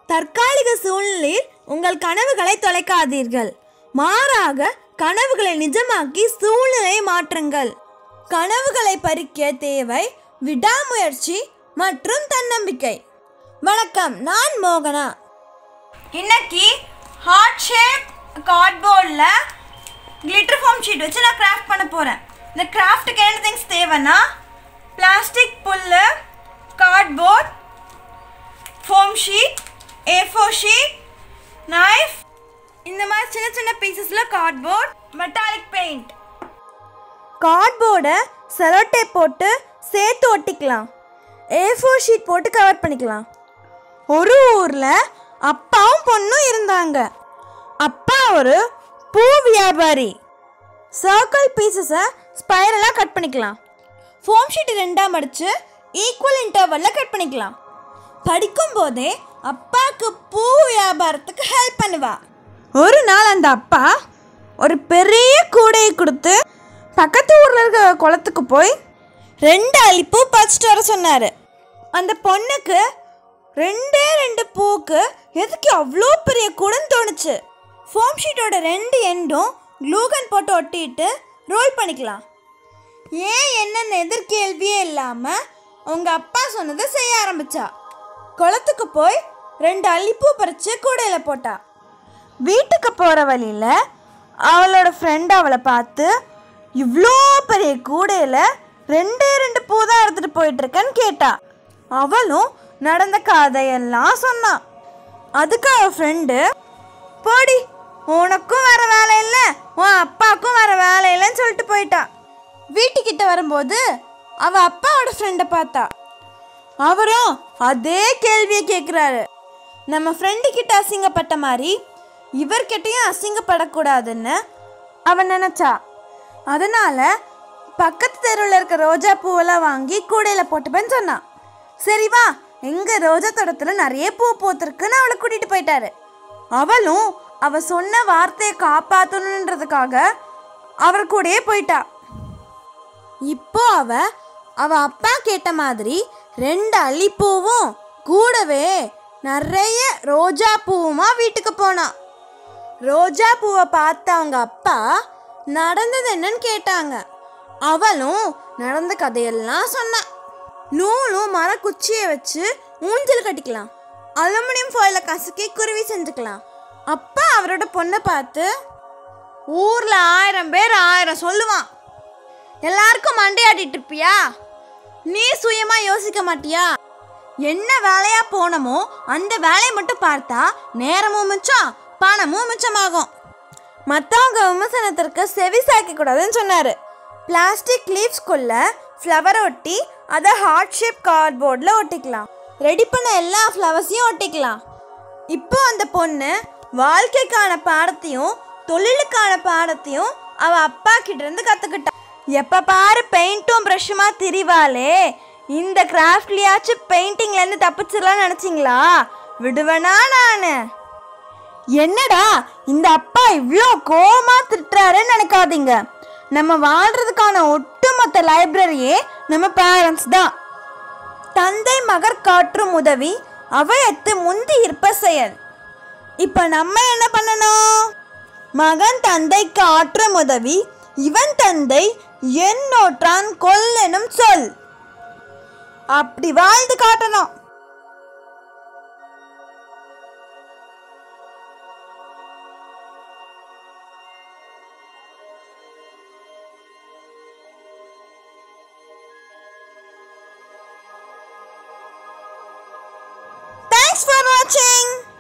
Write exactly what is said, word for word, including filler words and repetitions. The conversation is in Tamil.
தற்காலிக சூழ்நிலையில் உங்கள் கனவுகளை தொலைக்காதீர்கள். மாறாக கனவுகளை நிஜமாக்கி சூழ்நிலையை மாற்றுங்கள். கனவுகளை பறிக்க தேவை விடாமுயற்சி மற்றும் தன்னம்பிக்கை. வணக்கம், நான் மோகனா. இன்னைக்கு heart shape கார்ட்போர்டில் glitter form sheet வச்சு நான் கிராஃப்ட் பண்ண போகிறேன். இந்த கிராஃப்ட்டுக்கு என்ன திங்ஸ் தேவைன்னா பிளாஸ்டிக் புல்லு, cardboard, foam sheet, A four sheet, knife, இந்த மாதிரி சின்ன சின்ன பீசஸில் கார்ட்போர்ட், மெட்டாலிக் பெயிண்ட். கார்ட்போர்டை செலோ டேப் போட்டு சேர்த்து ஒட்டிக்கலாம். ஏ ஃபோர் ஷீட் போட்டு கவர் பண்ணிக்கலாம். ஒரு ஊரில் அப்பாவும் பொண்ணும் இருந்தாங்க. அப்பா ஒரு பூ வியாபாரி. சர்க்கிள் பீசஸை ஸ்பைரலாக கட் பண்ணிக்கலாம். ஃபோம் ஷீட் ரெண்டாக மடித்து ஈக்குவல் இன்டர்வலில் கட் பண்ணிக்கலாம். படிக்கும் போதே அப்பாவுக்கு பூ வியாபாரத்துக்கு ஹெல்ப் பண்ணுவா. ஒரு நாள் அந்த அப்பா ஒரு பெரிய கூடையை கொடுத்து பக்கத்து ஊரில் இருக்கிற குளத்துக்கு போய் ரெண்டு அள்ளிப்பூ பறிச்சிட்டு வர சொன்னார். அந்த பொண்ணுக்கு ரெண்டே ரெண்டு பூவுக்கு எதுக்கு அவ்வளோ பெரிய கூடன்னு தோணுச்சு. ஃபோம் ஷீட்டோட ரெண்டு எண்டும் க்ளூகன் போட்டு ஒட்டிட்டு ரோல் பண்ணிக்கலாம். ஏன் என்னென்ன எதிர்கேள்வியே இல்லாமல் உங்கள் அப்பா சொன்னதை செய்ய ஆரம்பித்தா. குளத்துக்கு போய் ரெண்டு அள்ளிப்பூ பறித்து கூடையில் போட்டா. வீட்டுக்கு போகிற வழியில் அவளோட ஃப்ரெண்ட் அவளை பார்த்து, இவ்வளோ பெரிய கூடையில் ரெண்டே ரெண்டு பூ தான் எடுத்துகிட்டு போயிட்டுருக்கேன்னு கேட்டா. அவளும் நடந்த கதையெல்லாம் சொன்னான். அதுக்கு அவள் ஃப்ரெண்டு, போடி, உனக்கும் வேறு வேலை இல்லை, உன் அப்பாவுக்கும் வேறு வேலை இல்லைன்னு சொல்லிட்டு போயிட்டா. வீட்டுக்கிட்ட வரும்போது அவள் அப்பாவோட ஃப்ரெண்டை பார்த்தா. அவரும் அதே கேள்வியை கேட்குறாரு. நம்ம ஃப்ரெண்டு கிட்ட அசிங்கப்பட்ட மாதிரி இவர்கிட்டையும் அசிங்கப்படக்கூடாதுன்னு அவன் நினச்சா. அதனால் பக்கத்து தெருவில் இருக்க ரோஜா பூவெல்லாம் வாங்கி கூடையில் போட்டுப்பேன்னு சொன்னான். சரி வா, எங்கள் ரோஜா தோட்டத்தில் நிறைய பூ பூத்துருக்குன்னு அவளை கூட்டிகிட்டு போயிட்டாரு. அவளும் அவள் சொன்ன வார்த்தையை காப்பாற்றணுன்றதுக்காக அவர் கூடயே போயிட்டா. இப்போ அவ அவ அப்பா கேட்ட மாதிரி ரெண்டு அள்ளிப்பூவும் கூடவே நிறைய ரோஜா பூவுமா வீட்டுக்கு போனான். ரோஜா பூவை பார்த்த அவங்க அப்பா நடந்தது என்னன்னு கேட்டாங்க. அவளும் நடந்த கதையெல்லாம் சொன்னான். நூலும் மரக்குச்சியை வச்சு ஊஞ்சல் கட்டிக்கலாம். அலுமினியம் ஃபாயில கசக்கி குருவி செஞ்சுக்கலாம். அப்பா அவரோட பொண்ணை பார்த்து, ஊரில் ஆயிரம் பேர் ஆயிரம் சொல்லுவான், எல்லாருக்கும் மண்டையாட்டிட்டு இருப்பியா? நீ சுயமா யோசிக்க மாட்டியா? என்ன வேலையா போனமோ அந்த வேலையை மட்டும் பார்த்தா நேரமும் மிச்சம், பணமும் மிச்சமாகும். மற்றவங்க விமர்சனத்திற்கு செவி சாய்க்க கூடாதுன்னு சொன்னார். பிளாஸ்டிக் லீவ்ஸ்குள்ள ஃப்ளவர் ஒட்டி அதை ஹார்ட் ஷேப் கார்ட்போர்டில் ஒட்டிக்கலாம். ரெடி பண்ண எல்லா ஃப்ளவர்ஸையும் ஒட்டிக்கலாம். இப்போ அந்த பொண்ணு வாழ்க்கைக்கான பாடத்தையும் தொழிலுக்கான பாடத்தையும் அவள் அப்பா கிட்ட இருந்து கற்றுக்கிட்டா. எப்போ பாரு பெயிண்ட்டும் ப்ரஷ்ஷுமா திரிவாளே, இந்த கிராஃப்ட்லையாச்சும் பெயிண்டிங்லேருந்து தப்பிச்சிடலான்னு நினச்சிங்களா? விடுவேனா நான்? என்னடா இந்த அப்பா இவ்வளோ கோவமாக திட்டுறாருன்னு நினைக்காதீங்க. நம்ம வாழ்கிறதுக்கான ஒட்டுமொத்த லைப்ரரியே நம்ம பேரண்ட்ஸ் தான். தந்தை மகர் காற்றும் உதவி அவையத்து முந்தி இருப்ப செயல். இப்போ நம்ம என்ன பண்ணணும்? மகன் தந்தைக்கு ஆற்றும் உதவி இவன் தந்தை என்னோற்றான் கொல்லெனும் சொல். அப்படி வாழ்ந்து காட்டணும். Thanks for watching.